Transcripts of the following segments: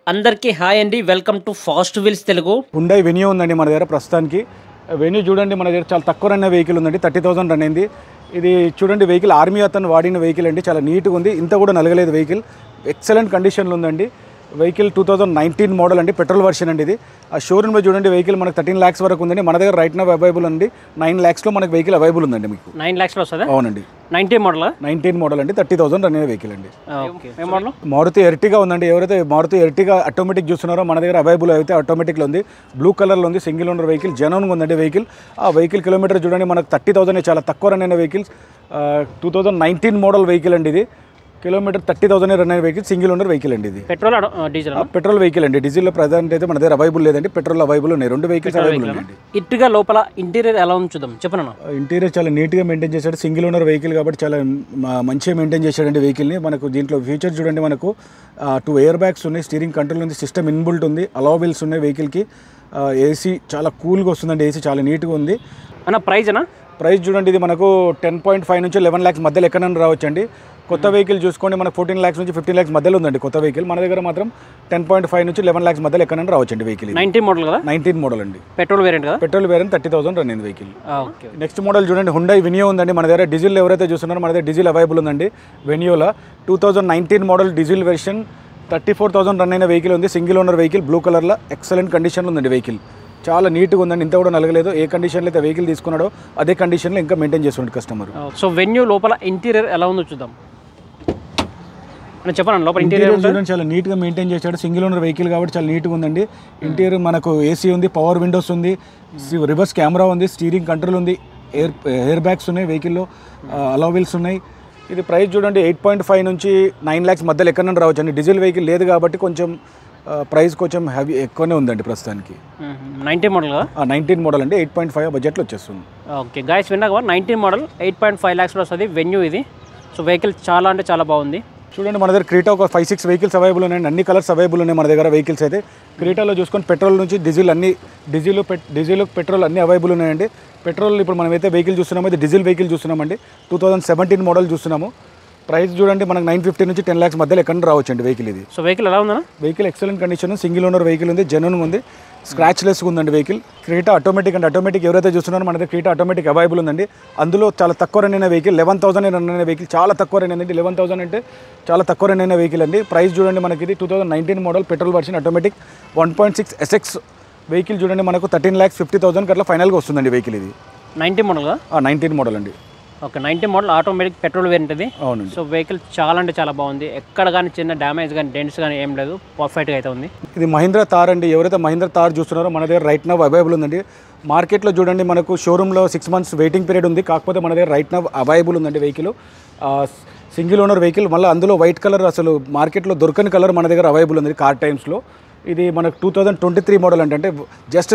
అందరికీ హాయ్ అండి, welcome to Fast Wheels Telugu. Hyundai Venue ఉందండి మన దగ్గర ప్రస్తుతానికి. వెన్యూ చూడండి, మన దగ్గర చాలా తక్కువ రన్ వెహికల్ ఉందండి. 30,000 రన్ అయింది. ఇది చూడండి, వెహికల్ ఆర్మీ అతను వాడిన వెహికల్ అండి. చాలా నీట్గా ఉంది, ఇంత కూడా నలగలేదు. వెహికల్ ఎక్సలెంట్ కండిషన్లో ఉందండి. వెహికల్ 2019 మోడల్ అండి, పెట్రోల్ వర్షన్ అండి ఇది. ఆ షోరూమ్లో చూడండి, వెహికల్ మనకు 13 lakhs వరకు ఉందండి. మన దగ్గర రైట్ నౌ అవైలబుల్ అండి. 9 lakhsలో మనకు వెహికల్ అవైలబుల్ ఉందండి. మీకు 9 lakhsలో వస్తుందా? అవునండి, 19 మోడల్. 19 మోడల్ అండి, 30,000 రన్ అయ్యే వెహికల్ అండి. మోడల్ మారుతి ఎర్టిగా ఉందండి. ఎవరైతే మారుతి ఎర్టిగా ఆటోమేటిక్ చూస్తున్నారో మన దగ్గర అవైలబుల్ అయితే ఆటోమేటిక్లో ఉంది. బ్లూ కలర్లో ఉంది, సింగిల్ ఓనర్ వెహికల్, జెన్యూన్గా ఉందండి వెహికల్. ఆ వెహికల్ కిలోమీటర్ చూడండి, మనకు 30,000 చాలా తక్కువ రన్ అయిన వెహికల్స్. 2019 మోడల్ వెహికల్ అండి ఇది. కిలోమీటర్ 30,000 రన్ అయిన వెహికల్, సింగిల్ ఓనర్ వెహికల్ అండి ఇది. Petrol diesel? పెట్రోల్ వెహికల్ అండి. డీజిల్లో ప్రజెంట్ అయితే మన దగ్గర అవైలబుల్ లేదండి, పెట్రోల్ అవైలబుల్ ఉన్నాయి. రెండు వెహికల్స్ అవైలబుల్ ఉన్నాయండి. ఇటుగా లోపల ఇంటీరియర్ ఎలా ఉంచుదాం చెప్పను. ఇంటీరియర్ చాలా నీట్గా మెయింటైన్ చేశాడు. సింగిల్ ఓనర్ వెహికల్ కాబట్టి చాలా మంచిగా మెయింటైన్ చేశాడండి వెహికల్ని. మనకు దీంట్లో ఫీచర్స్ చూడండి, మనకు 2 ఎయిర్ బ్యాగ్స్ ఉన్నాయి, స్టీరింగ్ కంట్రోల్ ఉంది, సిస్టమ్ ఇన్బుల్ట్ ఉంది, అలా వీల్స్ ఉన్నాయి వెహికల్కి. ఏసీ చాలా కూల్గా వస్తుందండి, ఏసీ చాలా నీట్గా ఉంది. అన్న ప్రైస్ చూడండి, ఇది మనకు 10.5 నుంచి 11 lakhs మధ్యలో ఎక్కడైనా రావచ్చండి. కొత్త వెహికల్ చూసుకోండి, మనకు 14 lakhs నుంచి 15 lakhs మధ్యలో ఉందండి కొత్త వెహికల్. మన దగ్గర మాత్రం 10.5 నుంచి 11 lakhs మధ్యలో ఎక్కడైనా రావచ్చండి వెహికల్. 19 మోడల్ కదా? 19 మోడల్ అండి, పెట్రోల్ వేరియంట్ కదా? పెట్రోల్ వేరియంట్ 30,000 రన్ అయింది వెహికల్. నెక్స్ట్ మోడల్ చూడండి, హుండై వెన్యూ ఉందండి మన దగ్గర. డీజిల్ ఎవరైతే చూస్తున్నారో మన దగ్గర డీజిల్ అవైలబుల్ ఉందండి వెన్యూలో. 2019 మోడల్ డీజిల్ వెర్షన్, 34,000 రన్ అయిన వెహికల్ ఉంది. సింగిల్ ఓనర్ వెహికల్, బ్లూ కలర్లో ఎక్సలెంట్ కండిషన్లో ఉందండి వెహికల్. చాలా నీట్గా ఉందండి, ఇంత కూడా నలగలేదు. ఏ కండిషన్లో అయితే వెహికల్ తీసుకున్నాడో అదే కండిషన్లో ఇంకా మెయింటైన్ చేస్తుంది కస్టమర్. సో వెన్యూ లోపల ఇంటీరియర్ ఎలా ఉందో చూద్దాం. చెప్పండి, లోపల ఇంటీరియర్ చూడండి, చాలా నీట్గా మెయింటైన్ చేశాడు. సింగిల్ ఓనర్ వెహికల్ కాబట్టి చాలా నీట్గా ఉందండి. ఇంటీరియర్ మనకు ఏసీ ఉంది, పవర్ విండోస్ ఉంది, రివర్స్ కెమెరా ఉంది, స్టీరింగ్ కంట్రోల్ ఉంది, ఎయిర్ బ్యాగ్స్ ఉన్నాయి వెహికల్లో, అలా వీల్స్ ఉన్నాయి. ఇది ప్రైస్ చూడండి, 8.5 నుంచి 9 lakhs మధ్యలో ఎక్కడైనా రావచ్చు అండి. డీజిల్ వెహికల్ లేదు కాబట్టి కొంచెం ప్రైస్ కొంచెం హెవీ ఎక్కువనే ఉందండి ప్రస్తుతానికి. 19 మోడల్ కదా? 19 మోడల్ అండి, 8.5 బడ్జెట్లో వచ్చేస్తుంది. ఓకే గాయస్, విన్నాక 19 మోడల్ 8.5 lakhsలో వస్తుంది వెన్యూ ఇది. సో వెహికల్ చాలా అంటే చాలా బాగుంది. చూడండి, మన దగ్గర క్రీటా ఒక 5-6 వెహికల్స్ అవైలబుల్ ఉన్నాయండి. అన్ని కలర్స్ అవైలబుల్ ఉన్నాయి మన దగ్గర వెహికల్స్ అయితే. క్రీటాలో చూసుకొని పెట్రోల్ నుంచి డీజిల్ అన్ని డీజిల్ పెట్రోల్ అన్ని అవైలబుల్ ఉన్నాయండి. పెట్రోల్ ఇప్పుడు మనం అయితే వెహికల్ చూస్తున్నాము, అయితే డీజిల్ వెహికల్ చూస్తున్నామండి. 2017 మోడల్ చూస్తున్నాము. ప్రైస్ చూడండి, మనకు 950 నుంచి 10 lakhs మధ్యలో ఎక్కడ రావచ్చండి వెహికల్ ఇది. సో వెహికల్ ఎలా ఉందా? Vehicle excellent condition, single owner vehicle ఉంది, జెన్యూన్గా ఉంది, స్క్రాచ్ లెస్ ఉందండి వెహికల్. క్రీటా ఆటోమేటిక్ అండి. ఆటోమేటిక్ ఎవరైతే చూస్తున్నారో మన దగ్గర క్రీటా ఆటోమేటిక్ అవైలబుల్ ఉందండి. అందులో చాలా తక్కువ రన్ అయిన వెహికల్, 11,000 రన్ అయిన వెహికల్, చాలా తక్కువ రన్ అయిందండి. 11,000 అంటే చాలా తక్కువ రన్ అయిన వెహికల్ అండి. ప్రైస్ చూడండి, మనకి ఇది 2019 model petrol version automatic 1.6 SX vehicle చూడండి, మనకు 13,50,000 అట్లా ఫైనల్గా వస్తుందండి వెహికల్ ఇది. 19 మోడల్ కదా? 19 మోడల్ అండి. Okay, 19 model automatic petrol variant ఇది. అవునండి. సో వెహికల్ చాలా అంటే చాలా బాగుంది. ఎక్కడ కానీ చిన్న డ్యామేజ్ కానీ డెంట్స్ కానీ ఏం లేదు, పర్ఫెక్ట్గా అయితే ఉంది. ఇది మహీంద్రా థార్ అండి. ఎవరైతే మహీంద్రా థార్ చూస్తున్నారో మన దగ్గర రైట్ నవ్ అవైలబుల్ ఉందండి. మార్కెట్లో చూడండి, మనకు షోరూంలో 6 months వెయిటింగ్ పీరియడ్ ఉంది. కాకపోతే మన దగ్గర రైట్ నవ్ అవైలబుల్ ఉందండి వెహికల్. సింగిల్ ఓనర్ వెహికల్, మళ్ళీ అందులో వైట్ కలర్ అసలు మార్కెట్లో దొరకని కలర్ మన దగ్గర అవైలబుల్ ఉంది కార్ టైమ్స్లో. ఇది మనకు 2023 మోడల్ అంటే జస్ట్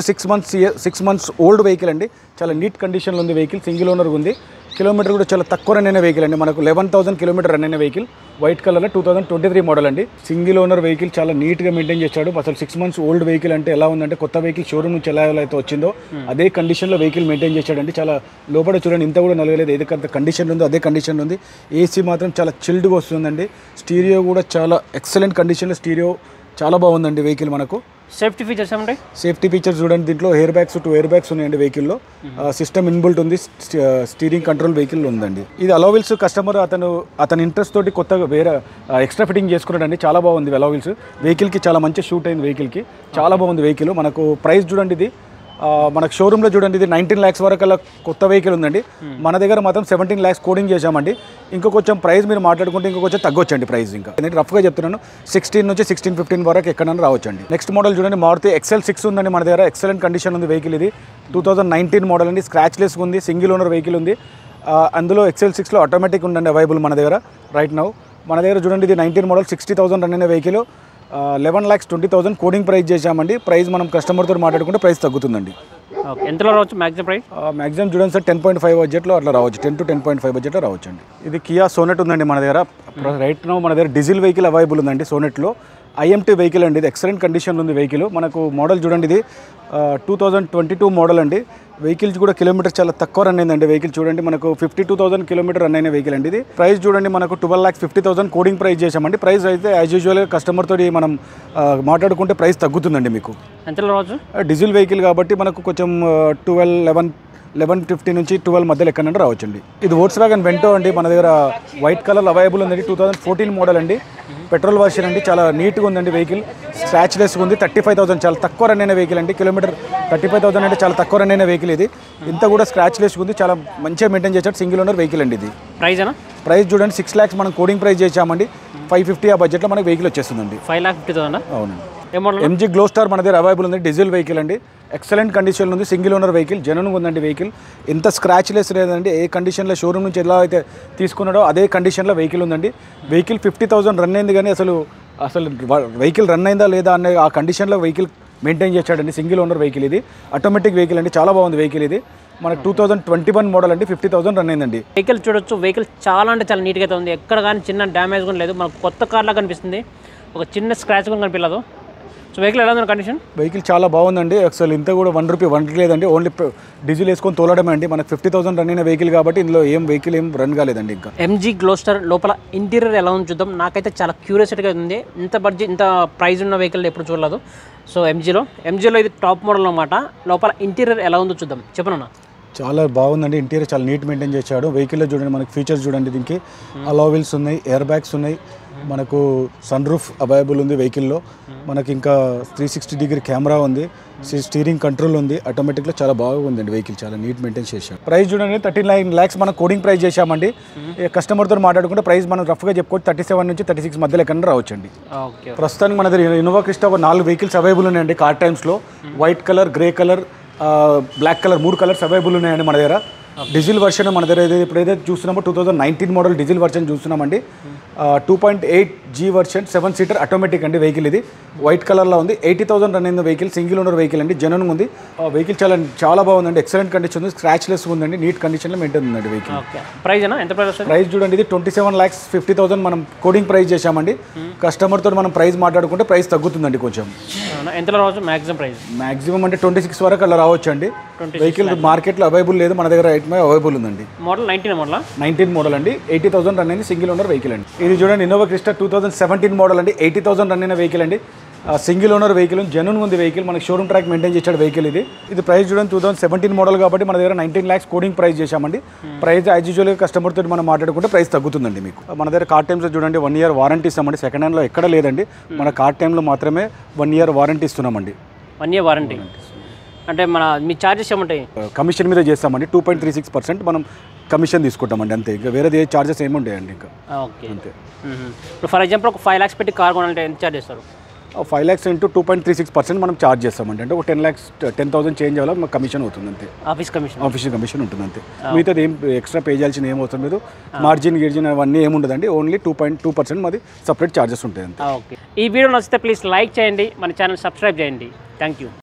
6 months ఓల్డ్ వెహికల్ అండి. చాలా నీట్ కండిషన్లో ఉంది వెహికల్, సింగిల్ ఓనర్ ఉంది. కిలోమీటర్ కూడా చాలా తక్కువ రన్ అయిన వెహికల్ అండి. మనకు 11,000 కిలోమీటర్ రన్ అయిన వెహికల్, వైట్ కలర్లో 2023 మోడల్ అండి. సింగిల్ ఓనర్ వెహికల్ చాలా నీట్గా మెయింటైన్ చేశాడు. అసలు 6 months ఓల్డ్ వెహికల్ అంటే ఎలా ఉందంటే, కొత్త వెహికల్ షోరూమ్ నుంచి ఎలా అయితే వచ్చిందో అదే కండిషన్లో వెహికల్ మెయింటైన్ చేశాడండి. చాలా లోపల చూడండి, ఇంత కూడా నలగలేదు. ఏదైతే కండిషన్ ఉందో అదే కండిషన్లో ఉంది. ఏసీ మాత్రం చాలా చిల్డ్గా వస్తుందండి. స్టీరియో కూడా చాలా ఎక్సలెంట్ కండిషన్లో స్టీరియో చాలా బాగుందండి వెహికల్. మనకు సేఫ్టీ ఫీచర్స్ ఏమంటాయి? సేఫ్టీ ఫీచర్స్ చూడండి, దీంట్లో ఎయిర్ బ్యాగ్స్ 2 ఎయిర్ బ్యాగ్స్ ఉన్నాయండి వెహికల్లో. సిస్టమ్ ఇన్బుల్ట్ ఉంది, స్టీరింగ్ కంట్రోల్ వెహికల్ ఉందండి. ఇది అలోవిల్స్ కస్టమర్ అతని ఇంట్రెస్ట్ తోటి కొత్తగా వేరే ఎక్స్ట్రా ఫిట్టింగ్ చేసుకున్నాడండి. చాలా బాగుంది అలోవిల్స్. వెహికల్కి చాలా మంచి షూట్ అయింది వెహికల్కి, చాలా బాగుంది వెహికల్. మనకు ప్రైస్ చూడండి, ఇది మనకు షోరూంలో చూడండి, ఇది 19 lakhs వరకు అలా కొత్త వెహికల్ ఉందండి. మన దగ్గర మాత్రం 17 lakhs కోడింగ్ చేశామండి. ఇంకా కొంచెం ప్రైస్ మీరు మాట్లాడుకుంటే ఇంకా కొంచెం తగ్గొచ్చండి ప్రైస్. ఇంకా నేను రఫ్గా చెప్తున్నాను, 16 నుంచి 16-15 వరకు ఎక్కడైనా రావచ్చండి. నెక్స్ట్ మోడల్ చూడండి, మారుతి XL6 ఉందండి మన దగ్గర. ఎక్సలెంట్ కండిషన్ ఉంది వెహికల్. ఇది 2019 మోడల్ అండి, స్క్రాచ్ లెస్ ఉంది, సింగిల్ ఓనర్ వెహికల్ ఉంది. అందులో XL6లో ఆటోమేటిక్ ఉందండి అవైలబుల్ మన దగ్గర రైట్ నౌ. మన దగ్గర చూడండి, ఇది 19 మోడల్ 60,000 రన్ అయిన వెహికల్. 11,20,000 కోడింగ్ ప్రైస్ చేశామండి. ప్రైస్ మనం కస్టమర్తో మాట్లాడుకుంటే ప్రైస్ తగ్గుతుందండి. ఎంతలో రావచ్చు మ్యాక్సిమం ప్రైస్? మ్యాక్సిమం చూడండి సార్, 10.5 బడ్జెట్లో అట్లా రావచ్చు, 10 to 10.5 బడ్జెట్లో రావచ్చు అండి. ఇది కియా సోనెట్ ఉందండి మన దగ్గర. రైట్ నౌ మన దగ్గర డీజిల్ వెహికల్ అవైలబుల్ ఉందండి సోనెట్లో. ఐఎంటీ వెహికల్ అండి. ఇది ఎక్సలెంట్ కండిషన్లో ఉంది వెహికల్. మనకు మోడల్ చూడండి, ఇది 2022 మోడల్ అండి. వెహికల్స్ కూడా కిలోమీటర్ చాలా తక్కువ రన్ అయిందండి. వెహికల్ చూడండి, మనకు 52,000 కిలోమీటర్ రన్ అయిన వెహికల్ అండి ఇది. ప్రైస్ చూడండి, మనకు 12,50,000 కోడింగ్ ప్రైస్ చేసామండి. ప్రైస్ అయితే యాజ్ యూజువల్గా కస్టమర్ తోటి మనం మాట్లాడుకుంటే ప్రైస్ తగ్గుతుందండి మీకు. ఎంత రావచ్చు? డీజిల్ వెహికల్ కాబట్టి మనకు కొంచెం 1150 నుంచి 12 మధ్యలో ఎక్కడన్నా రావచ్చండి. ఇది వోక్స్వ్యాగన్ వెంటో అండి. మన దగ్గర వైట్ కలర్ అవైలబుల్ ఉందండి. 2014 మోడల్ అండి. పెట్రోల్ వర్షన్ అండి. చాలా నీట్గా ఉందండి వెహికల్. స్క్రాచ్లెస్ ఉంది. 35,000 చాలా తక్కువ రన్ అయిన వెహికల్ అండి. కిలోమీటర్ 35,000 అంటే చాలా తక్కువ రన్ అయిన వెహికల్ ఇది. ఇంత కూడా స్క్రాచ్లెస్ ఉంది. చాలా మంచిగా మెయింటైన్ చేశాడు. సింగిల్ ఓనర్ వెహికల్ అండి ఇది. ప్రైస్ చూడండి 6 lakhs మనం కోడింగ్ ప్రైస్ చేసామండి. 550 ఆ బడ్జెట్లో మనకి వెహికల్ వచ్చేస్తుందండి. 5,50,000. అవునండి. ఎంజీ గ్లో స్టార్ మన దగ్గర అవైలబుల్ ఉంది. డీజిల్ వెహికల్ అండి. ఎక్సలెంట్ కండిషన్లో ఉంది. Single owner vehicle. జెన్యూన్గా ఉందండి వెహికల్. ఎంత స్క్రాచ్లెస్ లేదండి. ఏ కండిషన్లో షోరూమ్ నుంచి ఎలా అయితే తీసుకున్నాడో అదే కండిషన్లో వెహికల్ ఉందండి. వెహికల్ 50,000 రన్ అయింది, కానీ అసలు వెహికల్ రన్ అయిందా లేదా అనే ఆ కండిషన్లో వెహికల్ మెయింటైన్ చేశాడండి. సింగిల్ ఓనర్ వెహికల్ ఇది. ఆటోమేటిక్ వెహికల్ అండి. చాలా బాగుంది వెహికల్ ఇది. మనకు 2021 మోడల్ అండి. 50,000 రన్ అయిందండి. వెహికల్ చూడొచ్చు. వెహికల్ చాలా అంటే చాలా నీట్గా అయితే ఉంది. ఎక్కడ కానీ చిన్న డ్యామేజ్ కూడా లేదు. మనకు కొత్త కార్లా కనిపిస్తుంది. ఒక చిన్న స్క్రాచ్ కూడా కనిపించలేదు. సో వెహికల్ ఎలా ఉంది కండిషన్? వెహికల్ చాలా బాగుందండి. అసలు ఇంత కూడా ₹1 లేదండి. ఓన్లీ డీజిల్ వేసుకొని తోలడమే అండి. మనకు 50,000 రన్ అయిన వెహికల్ కాబట్టి ఇందులో వెహికల్ ఏం రన్ కాలేదండి. ఇంకా ఎంజీ గ్లోస్టర్ లోపల ఇంటీరియర్ ఎలా ఉంది చూద్దాం. నాకైతే చాలా క్యూరియాసిటీగా ఉంది. ఇంత బడ్జెట్ ఇంత ప్రైస్ ఉన్న వెహికల్ ఎప్పుడు చూడలేదు. సో ఎంజీలో ఇది టాప్ మోడల్ అన్నమాట. లోపల ఇంటీరియర్ ఎలా ఉందో చూద్దాం. చెప్పను. చాలా బాగుందండి. ఇంటీరియర్ చాలా నీట్ మెయింటైన్ చేశాడు. వెహికల్లో చూడండి, మనకి ఫీచర్స్ చూడండి. దీనికి అలా వీల్స్ ఉన్నాయి, ఎయిర్ బ్యాగ్స్ ఉన్నాయి, మనకు సన్ రూఫ్ అవైలబుల్ ఉంది వెహికల్లో. మనకి ఇంకా 360 కెమెరా ఉంది, స్టీరింగ్ కంట్రోల్ ఉంది. ఆటోమేటిక్లో చాలా బాగుందండి వెహికల్. చాలా నీట్ మెయింటైన్ చేశాడు. ప్రైస్ చూడండి 39 lakhs మనం కోడింగ్ ప్రైస్ చేశామండి. కస్టమర్తో మాట్లాడుకుంటే ప్రైస్ మనం రఫ్గా చెప్పుకోవచ్చు 37 నుంచి 36 మధ్యలో ఎక్కడ రావచ్చండి. ప్రస్తుతానికి మన దగ్గర ఇన్నోవా క్రిస్టా ఒక 4 వెహికల్స్ అవైలబుల్ ఉన్నాయండి. కార్ టైమ్స్లో white colour, grey colour, black colour 3 colours available ఉన్నాయండి మన దగ్గర. డీజిల్ వర్షన్ మన దగ్గర ఇప్పుడైతే చూస్తున్నామో 2019 మోడల్ డీజిల్ వర్షన్ చూస్తున్నామండి. 2.8G వర్షన్ 7 సీటర్ ఆటోమేటిక్ అండి వెహికల్. ఇది వైట్ కలర్లో ఉంది. 80,000 రన్ అయిన వెహికల్. సింగిల్ ఓనర్ వెహికల్ అండి. జెన్యూన్గా ఉంది. వెహికల్ చాలా బాగుందండి. ఎక్సలెంట్ కండిషన్ ఉంది. స్క్రాచ్లెస్ ఉందండి. నీట్ కండిషన్లో మెయింటైన్ ఉందండి వెహికల్. ప్రైస్ చూడండి, ఇది 27,50,000 మనం కోడింగ్ ప్రైస్ చేశామండి. కస్టమర్తో మనం ప్రైస్ మాట్లాడుకుంటే ప్రైస్ తగ్గుతుందండి కొంచెం. ఎంత రావచ్చు మాక్సిమం అంటే 26 వరకు అలా రావచ్చు అండి. వెహికల్ మార్కెట్లో అవైలబుల్ లేదు, మన దగ్గర అవైలబుల్ ఉందండి. మోడల్ 19 మోడల్ అండి. 80,000 రన్ అయింది. సింగిల్ ఓనర్ వెహికల్ అండి. ఇది చూడండి ఇన్నోవా క్రిస్టా 2017 మోడల్ అండి. 80,000 రన్ అయిన వెహికల్ అండి. Single owner vehicle. జెన్యూన్ ఉంది వెహికల్. మనకి షోరూమ్ ట్రాక్ మెయింటైన్ చేశాడు వెహికల్. ఇది ప్రైస్ చూడండి 2017 మోడల్ కాబట్టి మన దగ్గర 19 lakhs కోడింగ్ ప్రైస్ చేశామండి. ప్రైస్ యాజ్ యూజువల్గా కస్టమర్ తోటి మనం మాట్లాడుకుంటే ప్రైస్ తగ్గుతుందండి మీకు. మన దగ్గర కార్ టైమ్స్ చూడండి 1 year వారంటీ ఇస్తామండి. సెకండ్ హ్యాండ్లో ఎక్కడ లేదండి. మన కార్ టైంలో మాత్రమే 1 year వారంటీ ఇస్తున్నామండి. 1 year వారంటీ అంటే మీ చార్జెస్ ఏముంటాయి? కమిషన్ మీద చేస్తామండి. 2.36% మనం కమిషన్ తీసుకుంటామండి అంతే. ఇంకా వేరే చార్జెస్ ఏమి ఉంటాయండి ఇంకా. ఓకే, అంతే. ఇప్పుడు ఫర్ ఎగ్జాంపుల్ ఒక 5 lakhs పెట్టి కార్ కొనాలంటే ఎంత చార్జ్ చేస్తారు? 5 lakhs ఇంటూ 2.36% మనం చార్జ్ చేస్తామండి. అంటే ఒక 10,000 చేంజ్ అవ్వాలి మాకు కమిషన్ అవుతుంది అంతే. ఆఫీస్ కమిషన్ ఉంటుంది అంతే. మిగతాది ఏం ఎక్స్ట్రా పే చేయాల్సిన ఏం అవసరం లేదు. మార్జిన్ గిర్జిన్ అవన్నీ ఏమి ఉండదండి. ఓన్లీ 2.2% మాది సపరేట్ చార్జెస్ ఉంటాయి అంతే. ఓకే. ఈ వీడియో నచ్చితే ప్లీజ్ లైక్ చేయండి, మన ఛానల్ సబ్స్క్రైబ్ చేయండి. Thank you.